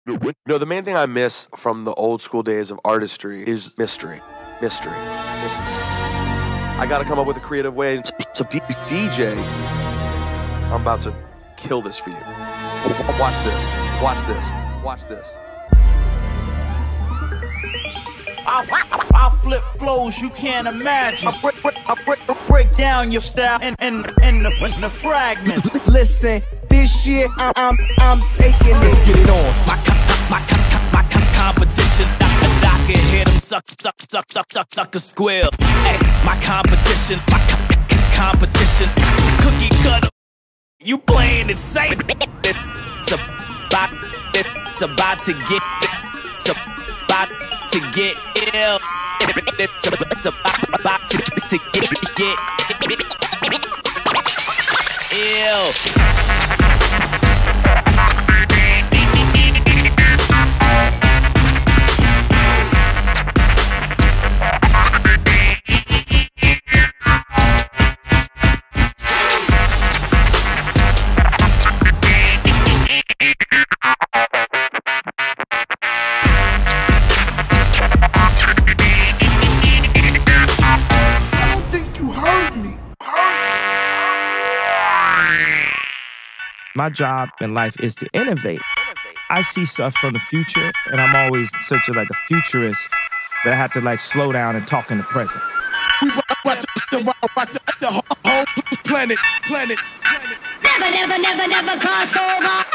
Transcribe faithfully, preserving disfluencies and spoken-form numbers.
No, the main thing I miss from the old school days of artistry is mystery. Mystery. Mystery. I gotta come up with a creative way. So D DJ, I'm about to kill this for you. Watch this. Watch this. Watch this. I, I flip flows you can't imagine. I break, break, I break, break down your style and and and the, and the fragments. Listen, this shit I'm I'm, I'm taking it. Let's get it on. My my my my competition. I, I can hear them suck suck suck suck suck suck a squeal. Hey, my competition. My competition. Cookie cutter. You playing it safe. It's about it's about to get. It's about to get ill. It's about to, to get, get ill. My job in life is to innovate. I see stuff from the future, and I'm always such a like a futurist that I have to like slow down and talk in the present. We rock, rock, the, rock, rock the, the whole planet, planet, planet. Never, never, never, never cross over.